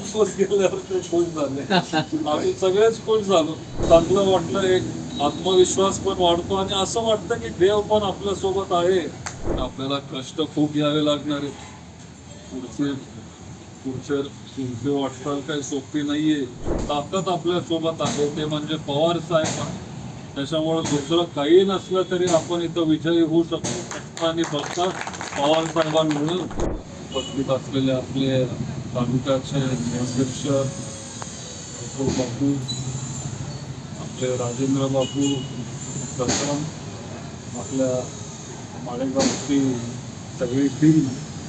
खुश गेल्यावर ते खुश झाले. आम्ही सगळेच खुश झालो. चांगलं वाटलं, एक आत्मविश्वास पण वाढतो आणि असं वाटतं की देव पण आपल्या सोबत आहे. आपल्याला कष्ट खूप घ्यावे लागणार आहेत. पुढचे वाटचाल काही सोपी नाहीये. ताकद आपल्या सोबत आहे, ते म्हणजे पवार साहेब. त्याच्यामुळे दुसरं काही नसलं तरी आपण इथं विजयी होऊ शकतो. आणि फक्त पवार साहेबांमुळे उपस्थित असलेले आपले तालुक्याचे अध्यक्ष बापू, आपले राजेंद्र बापू कदम, आपल्या माळेगावची सगळी टीम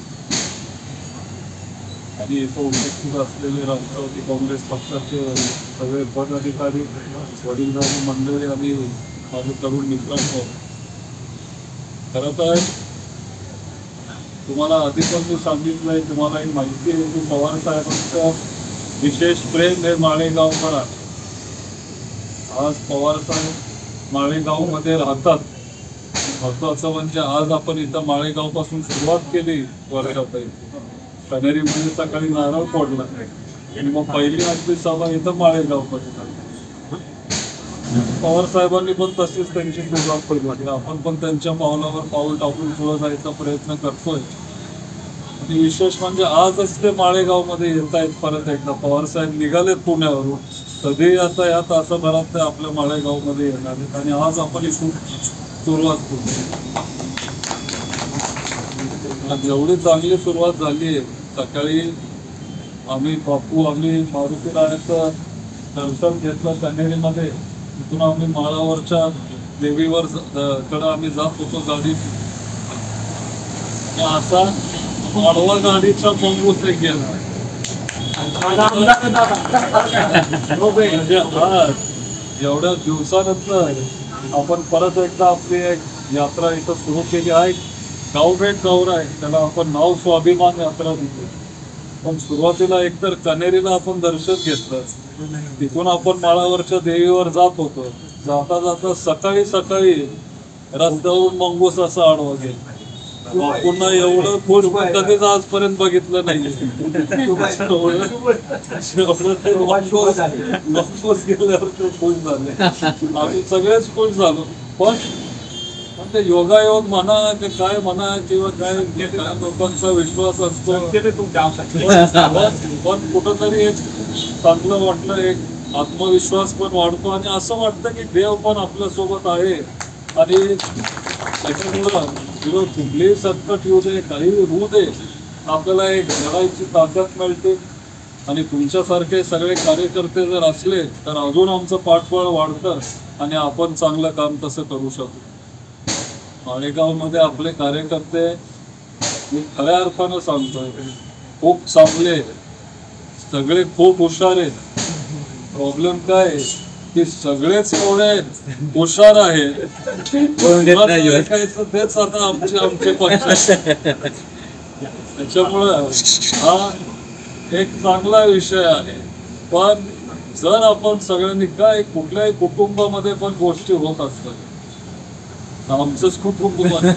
आणि इथं उपस्थित असलेले राष्ट्रवादी काँग्रेस पक्षाचे सगळे पदाधिकारी, वडीलधारी मंडळी आणि माझे तरुण मित्रांनो, खरं तर तुम्हाला आधी पण मी सांगितलंय, तुम्हालाही माहिती आहे की पवार साहेबांचं विशेष प्रेम हे माळेगाववर आहे. आज पवार साहेब माळेगावमध्ये राहतात. महत्वाचं म्हणजे आज आपण इथं माळेगाव पासून सुरुवात केली वर्षात. कनेरीमध्ये सकाळी नारळ फोडला आणि मग पहिली आजची सभा इथं माळेगाव मध्ये. पवार साहेबांनी पण तशीच त्यांची सुरुवात केली. आपण पण त्यांच्या पावलावर पाऊल टाकून पुढे जायचा प्रयत्न करतोय. आणि विशेष म्हणजे आजच ते माळेगाव मध्ये येत आहेत. परत एकदा पवार साहेब निघालेत पुण्यावरून. कधी आता या तासाभरात ते आपल्या माळेगाव मध्ये येणार आहेत आणि आज आपण ही सुरुवात करू. एवढी चांगली सुरुवात झाली आहे. सकाळी आम्ही मारुती रायाचं दर्शन घेतलं कन्हेरीमध्ये. तिथून आम्ही माळावरच्या देवीवर कडे आम्ही जात होतो गाडी. असा माळवा गाडीचा मंगूस एक गेला. एवढ्या दिवसानंतर आपण परत एकदा आपली एक यात्रा इथं सुरू केली आहे. गावभेट गौर आहे, त्याला आपण नाव स्वाभिमान यात्रा देतो. पण सुरुवातीला एकतर कनेरीला आपण दर्शन घेतलं. तिथून आपण माळावरच्या देवीवर जात होतो. जाता जाता सकाळी सकाळी रस्त्यावरून मंगूस असं आडवा गेला. पुन्हा एवढं खुश कधीच आजपर्यंत बघितलं नाही. मंगूस गेल्यावर ते खुश झाले. आम्ही सगळेच खुश झालो. पण ते योगायोग म्हणा की काय म्हणा किंवा काय लोकांचा विश्वास असतो, पण कुठंतरी एक चांगलं वाटलं, एक आत्मविश्वास पण वाढतो आणि असं वाटतं की देव पण आपल्या सोबत आहे. आणि त्याच्यामुळं कुठलीही संकट येऊ दे, काही होऊ दे, आपल्याला एक लढाईची ताकद मिळते. आणि तुमच्यासारखे सगळे कार्यकर्ते जर असले तर अजून आमचं पाठबळ वाढतं आणि आपण चांगलं काम तसं करू शकतो. माळेगाव मध्ये आपले कार्यकर्ते मी खऱ्या अर्थानं सांगतोय खूप चांगले, सगळे खूप हुशार आहेत. प्रॉब्लेम काय की सगळेच एवढे हुशार आहेत तेच आता आमचे पक्ष. त्याच्यामुळं हा एक चांगला विषय आहे. पण जर आपण सगळ्यांनी काय कुठल्याही कुटुंबामध्ये पण गोष्टी होत असतात, आमचंच कुटुंब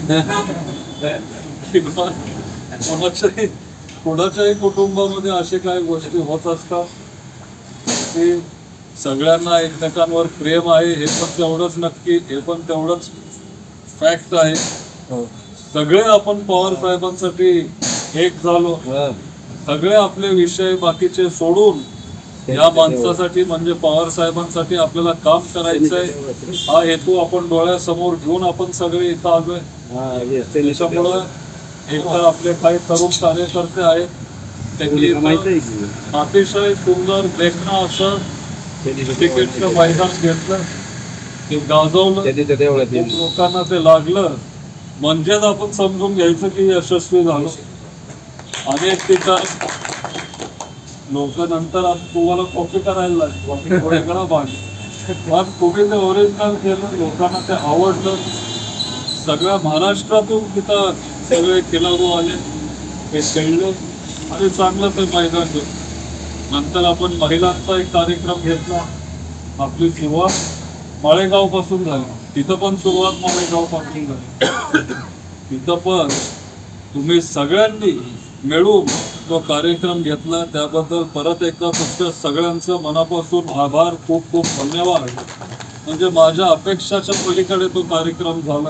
कोणाच्याही कुटुंबामध्ये असे काही गोष्टी होत असतात की सगळ्यांना एकमेकांवर प्रेम आहे. हे पण तेवढंच नक्की, हे पण तेवढंच फॅक्ट आहे. सगळे आपण पवार साहेबांसाठी एक झालो. सगळे आपले विषय बाकीचे सोडून या माणसासाठी म्हणजे पवार साहेबांसाठी आपल्याला काम करायचंय. हा हेतू आपण डोळ्यासमोर घेऊन आपण सगळे इथं आलोय. त्याच्यामुळं एकतर आपले काही तरुण कार्यकर्ते आहेत, त्यांनी अतिशय सुंदर देखणं असं क्रिकेटचं मैदान घेतलं, ते गाजवलं, लोकांना ते लागलं म्हणजेच आपण समजून घ्यायचं की यशस्वी झालो. अनेक ठिकाणी लोक नंतर तुम्हाला कॉपी करायला लागली, वेगळा भाग. पण तुम्ही ते ओरिजिनल केलं, लोकांना ते आवडलं. सगळ्या महाराष्ट्रातून तिथं सगळे खेळाडू आले, ते खेळले आणि चांगलं ते मैदान घेतलं. नंतर आपण महिलांचा एक कार्यक्रम घेतला. आपली सुरुवात माळेगाव पासून झाली. तिथं पण सुरुवात माळेगाव पासून झाली. तिथं पण तुम्ही सगळ्यांनी मिळून तो कार्यक्रम घेतला त्याबद्दल परत एकदा तुमच्या सगळ्यांचं मनापासून आभार, खूप खूप धन्यवाद. म्हणजे माझ्या अपेक्षाच्या पलीकडे तो कार्यक्रम झाला.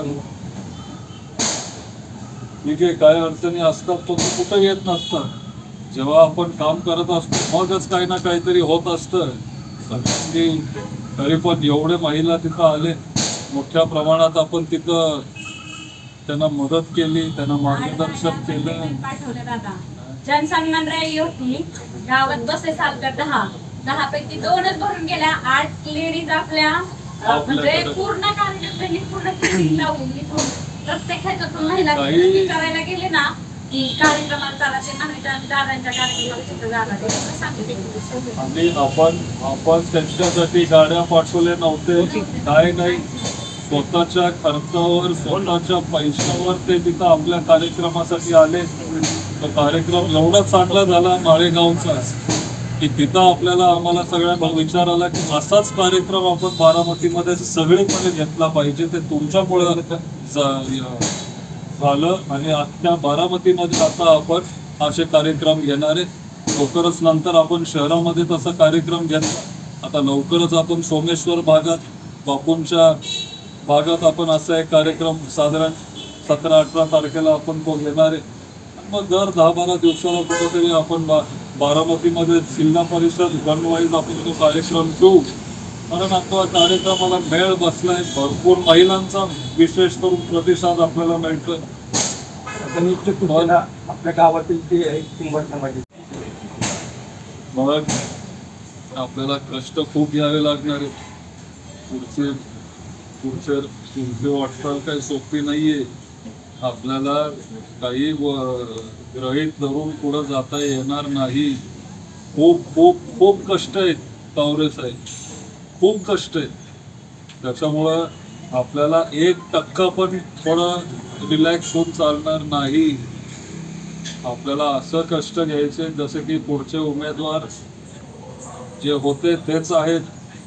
ठीक आहे, काय अडचणी असतात तो कुठं येत नसतात. जेव्हा आपण काम करत असतो मगच काही ना काहीतरी होत असतं. सगळ्यांनी तरी पण एवढे महिला तिथं आले, मोठ्या प्रमाणात आपण तिथं त्यांना मदत केली, त्यांना मार्गदर्शन केलं. जनसन्मान रॅली होती, गावात बसेस आलत्या 10 पैकी 2च भरून गेल्या. 8 लेडीज आपल्या म्हणजे पूर्ण कार्यक्रम पूर्ण ट्रेनिंग लावून प्रत्येक ह्याच्यातून महिला करायला गेले ना की कार्यक्रमात चालायचे नाही, दादांच्या कार्यक्रमाला आणि आपण त्यांच्यासाठी गाड्या पाठवल्या नव्हते, काय नाही, स्वतःच्या खर्चावर स्वतःच्या पैशावर ते तिथं आपल्या कार्यक्रमासाठी आले. तो कार्यक्रम एवढा चांगला झाला माळेगावचा की तिथं आम्हाला सगळ्यांना विचार आला की असाच कार्यक्रम आपण बारामतीमध्ये सगळीकडे घेतला पाहिजे. ते तुमच्यामुळे झालं आणि अख्ख्या बारामतीमध्ये आता आपण असे कार्यक्रम घेणार आहे. लवकरच नंतर आपण शहरामध्ये तसा कार्यक्रम घेतला. आता लवकरच आपण सोमेश्वर भागात, बापूंच्या भागात आपण असा एक कार्यक्रम साधारण 17-18 तारखेला आपण तो घेणार आहे. मग दर 10-12 दिवसाला कुठेतरी आपण बारामतीमध्ये जिल्हा परिषद गणवाईज आपण तो कार्यक्रम घेऊ. कारण आपल्या कार्यक्रमाला मेळ बसलाय, भरपूर महिलांचा विशेष करून प्रतिसाद आपल्याला मिळतोय. आपल्या गावातील मग आपल्याला कष्ट खूप घ्यावे लागणार आहे. पुढचे वाटचाल काही सोपी नाहीये. आपल्याला काही ग्रहित धरून पुढे जाता येणार नाही. खूप खूप खूप कष्ट आहेत तावरे साहेब, खूप कष्ट आहेत. त्याच्यामुळं आपल्याला 1% पण थोडं रिलॅक्स होऊन चालणार नाही. आपल्याला असं कष्ट घ्यायचे जसे की पुढचे उमेदवार जे होते तेच आहेत.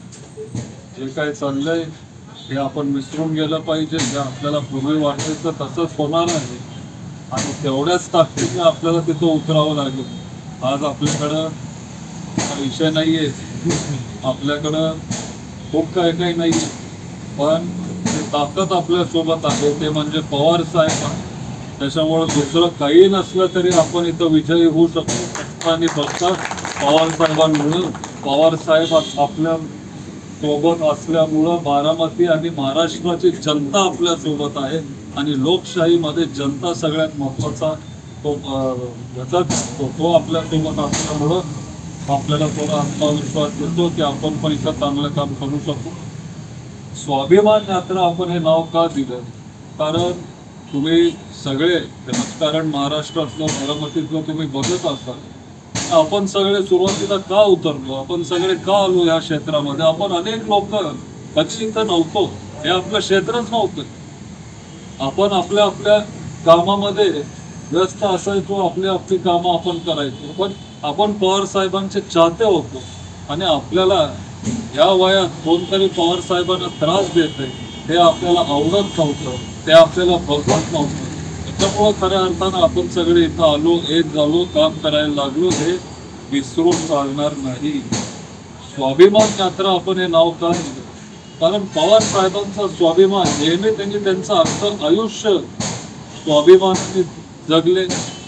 जे काय चाललंय हे आपण विसरून गेलं पाहिजे. जे आपल्याला पूर्वी वाटायचं तसंच होणार आहे आणि तेवढ्याच ताकदीने आपल्याला तिथं उतरावं लागेल. आज आपल्याकडं विषय नाहीये, आपल्याकडं खूप काही नाही, पण ते ताकद आपल्या सोबत आहे ते म्हणजे पवार साहेब. त्याच्यामुळे दुसरं काही नसलं तरी आपण इथं विजयी होऊ शकतो आणि फक्त पवार साहेबांमुळं, पवार साहेब आपल्या सोबत असल्यामुळं बारामती आणि महाराष्ट्राची जनता आपल्या सोबत आहे आणि लोकशाहीमध्ये जनता सगळ्यात महत्वाचा तो घटक तो आपल्या सोबत असल्यामुळं आपल्याला थोडा आत्मविश्वास येतो की आपण पण इथं चांगलं काम करू शकतो. स्वाभिमान यात्रा आपण हे नाव का दिलं? कारण तुम्ही सगळे राजकारण महाराष्ट्रातलं बारामतीतलं तुम्ही बघत असाल. आपण सगळे सुरुवातीला का उतरलो, आपण सगळे का आलो या क्षेत्रामध्ये? आपण अनेक लोक कधी इथं नव्हतो, हे आपलं क्षेत्रच नव्हतं. आपण आपल्या आपल्या कामामध्ये व्यस्त असायचो, आपली कामं आपण करायचो. पण आपण पवार साहेबांचे चाहते होतो आणि आपल्याला या वयात कोणतरी पवार साहेबांना त्रास देत आहे हे आपल्याला आवडत नव्हतं, ते आपल्याला बघत नव्हतं. त्याच्यामुळं खऱ्या अर्थानं आपण सगळे इथं आलो, एक झालो, काम करायला लागलो, हे विसरून चालणार नाही. स्वाभिमान यात्रा आपण हे नाव का दिलं? कारण पवार साहेबांचा स्वाभिमान नेहमी त्यांनी त्यांचं अख्खं आयुष्य स्वाभिमानाने जगले,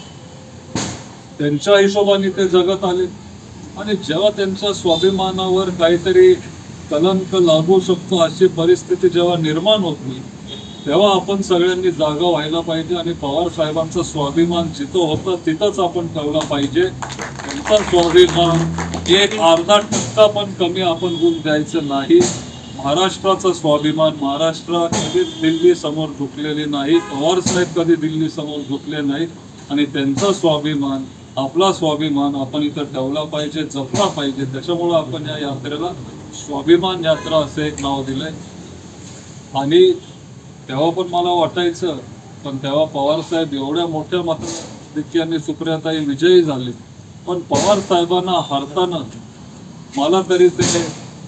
त्यांच्या हिशोबाने ते जगत आले. आणि जेव्हा त्यांच्या स्वाभिमानावर काहीतरी कलंक लागू शकतो अशी परिस्थिती जेव्हा निर्माण होती तेव्हा आपण सगळ्यांनी जागा व्हायला पाहिजे आणि पवार साहेबांचा स्वाभिमान जिथं होतं तिथंच आपण ठेवला पाहिजे. त्यांचा स्वाभिमान 1-अर्धा% पण कमी आपण गुण द्यायचं नाही. महाराष्ट्राचा स्वाभिमान, महाराष्ट्र कधी दिल्ली समोर झुकलेली नाही, पवार साहेब कधी दिल्ली समोर झुकले नाहीत आणि त्यांचा स्वाभिमान, आपला स्वाभिमान आपण इथं ठेवला पाहिजे, जपला पाहिजे. त्याच्यामुळं आपण या यात्रेला स्वाभिमान यात्रा असे एक नाव दिलंय. आणि तेव्हा पण मला वाटायचं, पण तेव्हा पवार साहेब एवढ्या मोठ्या मताधिक्याने सुप्रियाताई विजयी झाले, पण पवार साहेबांना हरताना मला तरी ते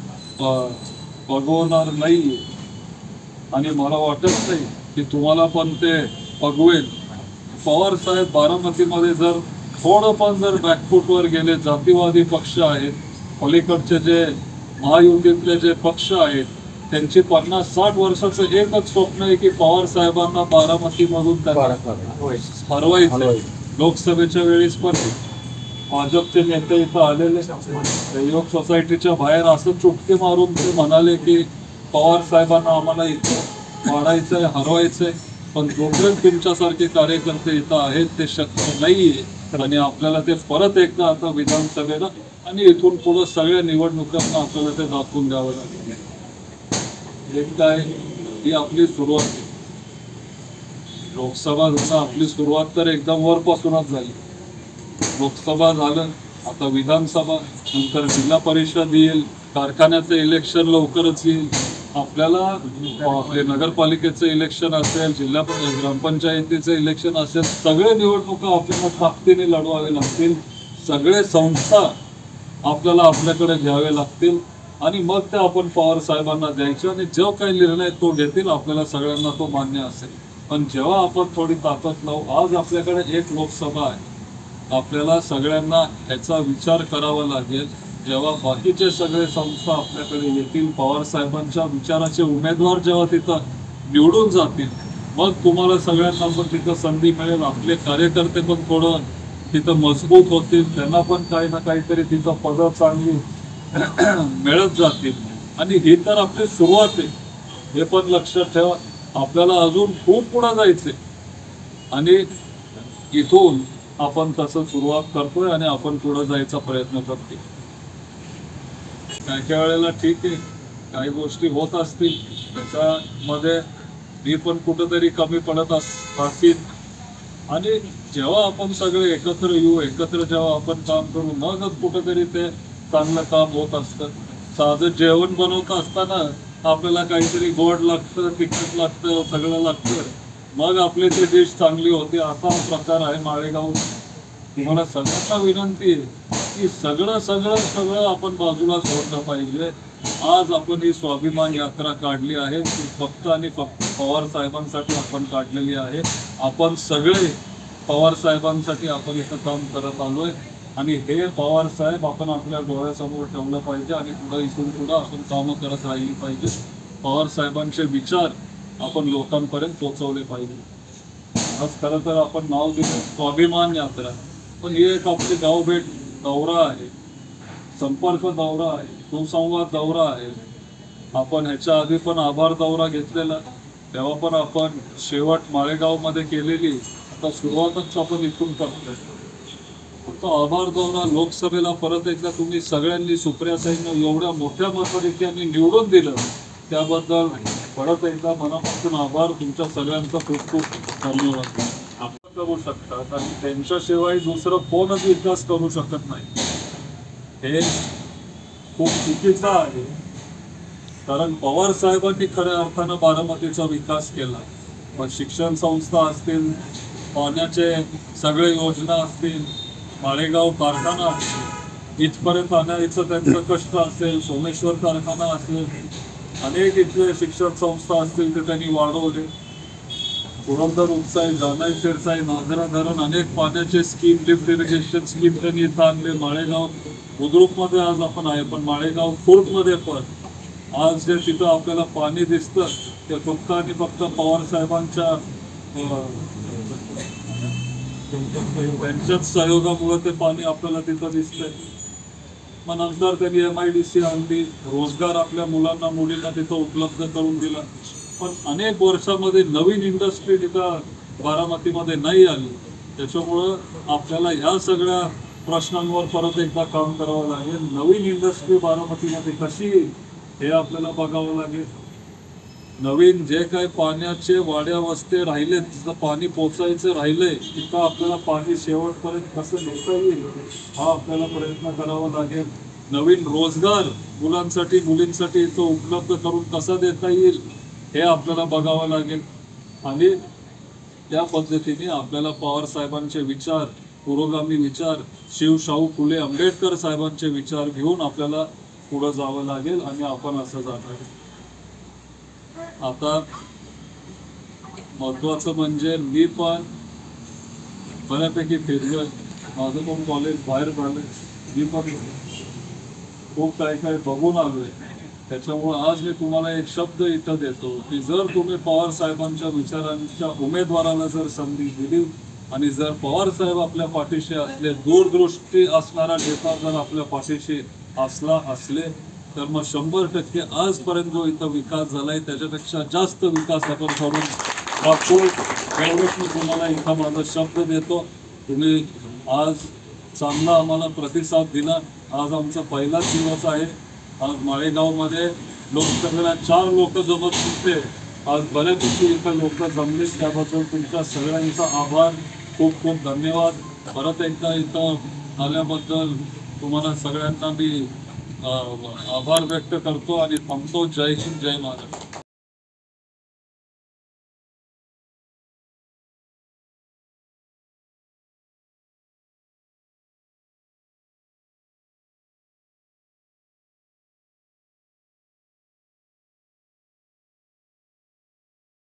पगवणार नाही आणि मला वाटत नाही की तुम्हाला पण ते पगवेल. पवार साहेब बारामतीमध्ये जर थोडं पण जर बॅकफूटवर गेले, जातीवादी पक्ष आहेत, पलीकडचे जे महायुतीतले जे पक्ष आहेत, त्यांची 50-60 वर्षाचं एकच स्वप्न आहे की पवार साहेबांना बारामतीमधून हरवायचं. लोकसभेच्या वेळेस पण भाजपचे नेते इथं आलेले सहयोग सोसायटीच्या बाहेर असं चुटके मारून ते म्हणाले की पवार साहेबांना आम्हाला इथं वाढायचंय, हरवायचंय, पण जोपर्यंत तुमच्यासारखे कार्यकर्ते इथं आहेत ते शक्य नाहीये. आणि आपल्याला ते परत एकदा आता विधानसभेला आणि इथून पुढे सगळ्या निवडणुकांना आपल्याला ते दाखवून द्यावं लागेल. एक काय ही आपली सुरुवात आहे. लोकसभा जसं आपली सुरुवात तर एकदम वरपासूनच झाली. लोकसभा झालं, आता विधानसभा, नंतर जिल्हा परिषद येईल, कारखान्याचं इलेक्शन लवकरच येईल, आपल्याला आपले नगरपालिकेचं इलेक्शन असेल, जिल्हा ग्रामपंचायतीचं इलेक्शन असेल, सगळे निवडणुका आपल्याला ताकदीने लढवावे लागतील. सगळे संस्था आपल्याला आपल्याकडे घ्यावे लागतील आणि मग ते आपण पवार साहेबांना द्यायचे आणि जो काही निर्णय तो घेतील आपल्याला सगळ्यांना तो मान्य असेल. पण जेव्हा आपण थोडी ताकद लावू, आज आपल्याकडे एक लोकसभा आहे, आपल्याला सगळ्यांना ह्याचा विचार करावा लागेल. जेव्हा बाकीचे सगळे संस्था आपल्याकडे येतील, पवार साहेबांच्या विचाराचे उमेदवार जेव्हा तिथं निवडून जातील, मग तुम्हाला सगळ्यांना पण तिथं संधी मिळेल. आपले कार्यकर्ते पण थोडं तिथं मजबूत होतील, त्यांना पण काही ना काहीतरी तिथं पदं चांगली मिळत जातील. आणि ही तर आपली सुरुवात आहे, हे पण लक्षात ठेवा. आपल्याला अजून खूप पुढे जायचंय आणि इथून आपण तसं सुरुवात करतोय आणि आपण पुढे जायचा प्रयत्न करतोय. काही वेळेला ठीक आहे, काही गोष्टी होत असतील, त्याच्यामध्ये मी पण कुठंतरी कमी पडत असतील. आणि जेव्हा आपण सगळे एकत्र येऊ, एकत्र जेव्हा आपण काम करू, मगच कुठंतरी ते चांगलं काम होत असतं. साधं जेवण बनवत असताना आपल्याला काहीतरी गोड लागतं, तिखट लागतं, सगळं लागतं, मग आपली ती डिश चांगली होते. असा प्रकार आहे माळेगाव. तुम्हाला सगळ्यांना विनंती आहे की सगळं आपण बाजूला सोडलं पाहिजे. आज आपण ही स्वाभिमान यात्रा काढली आहे, ती फक्त आणि फक्त पवार साहेबांसाठी आपण काढलेली आहे. आपण सगळे पवार साहेबांसाठी आपण इथं काम करत आलोय आणि हे पवार साहेब आपण आपल्या डोळ्यासमोर ठेवलं पाहिजे आणि पुढे इथून पुढे आपण कामं करत राहिली पाहिजे. पवार साहेबांचे विचार आपण लोकांपर्यंत पोहोचवले पाहिजे. आज खरं तर आपण नाव दिलं स्वाभिमान यात्रा, पण ही एक आपली गावभेट दौरा आहे, संपर्क दौरा आहे, सुसंवाद दौरा आहे. आपण ह्याच्या आधी पण आभार दौरा घेतलेला, तेव्हा पण आपण शेवट माळेगावमध्ये केलेली, आता सुरुवातच आपण इथून करतोय. फक्त आभार दौरा लोकसभेला परत एकदा तुम्ही सगळ्यांनी सुप्रियाताईंना एवढ्या मोठ्या मताधिक्याने निवडून दिलं, त्याबद्दल परत एकदा मनापासून आभार. तुमच्या सगळ्यांचा खूप खूप धन्यवाद. आपण करू शकतात आणि त्यांच्याशिवाय दुसरं कोणच विकास करू शकत नाही. हे खूप चुकीचं आहे, कारण पवार साहेबांनी खऱ्या अर्थानं बारामतीचा विकास केला. मग शिक्षण संस्था असतील, पाण्याचे सगळे योजना असतील, माळेगाव कारखाना असेल, इथपर्यंत आणायचं त्यांचं कष्ट असेल, सोमेश्वर कारखाना असेल, अनेक इथले शिक्षण संस्था असतील ते त्यांनी वाढवले. पुरंदर उपसाई, जानाई शिरसाई, नाझरा धरण, अनेक पाण्याचे स्कीम, लिफ्ट इरिगेशन स्कीम त्यांनी इथं आणले. माळेगाव बुद्रुकमध्ये आज आपण आहे, पण माळेगाव खुर्दमध्ये पण आज जे तिथं आपल्याला पाणी दिसतं ते फक्त आणि फक्त पवार साहेबांच्या त्यांच्याच सहयोगामुळे ते पाणी आपल्याला तिथं दिसतंय. मग नंतर त्यांनी MIDC आणली, रोजगार आपल्या मुलांना मुलींना तिथं उपलब्ध करून दिला. पण अनेक वर्षामध्ये नवीन इंडस्ट्री तिथं बारामतीमध्ये नाही आली. त्याच्यामुळं आपल्याला ह्या सगळ्या प्रश्नांवर परत एकदा काम करावं लागेल. नवीन इंडस्ट्री बारामतीमध्ये कशी हे आपल्याला बघावं लागेल. नवीन जे काही पाण्याचे वाड्या वस्ते राहिले, तिथं पाणी पोचायचं राहिलंय, तिथं आपल्याला पाणी शेवटपर्यंत कसं नेता येईल हा आपल्याला प्रयत्न करावा लागेल. नवीन रोजगार मुलांसाठी मुलींसाठी इथं उपलब्ध करून कसा देता येईल हे आपल्याला बघावं लागेल. आणि त्या पद्धतीने आपल्याला पवार साहेबांचे विचार, पुरोगामी विचार, शाहू फुले आंबेडकर साहेबांचे विचार घेऊन आपल्याला पुढे जावं लागेल आणि आपण असं जाणार. आता महत्वाचं म्हणजे मी पण बऱ्यापैकी फिरलोय, माझं पण कॉलेज बाहेर झालं, मी पण खूप काही काही बघून आलोय. त्याच्यामुळे आज मी तुम्हाला एक शब्द इथं देतो की जर तुम्ही पवार साहेबांच्या विचारांच्या उमेदवाराला जर संधी दिली आणि जर पवार साहेब आपल्या पाठीशी असले, दूरदृष्टी असणारा नेता जर आपल्या पाठीशी असले तर मग 100% आजपर्यंत जो इथं विकास झालाय त्याच्यापेक्षा जास्त विकास आपण करून दाखवू. एवढंच मी तुम्हाला इथं माझा शब्द देतो. तुम्ही आज चांगला आम्हाला प्रतिसाद दिला. आज आमचा पहिलाच दिवस आहे. आज माळेगावमध्ये सगळ्या 4 लोक जमत होते, आज बऱ्यापैकी इथं लोक जमले, त्याबद्दल तुमच्या सगळ्यांचा आभार, खूप खूप धन्यवाद. परत एकदा इथं आल्याबद्दल तुम्हाला सगळ्यांना मी आभार व्यक्त करतो आणि थांबतो. जय हिंद, जय महाराष्ट्र.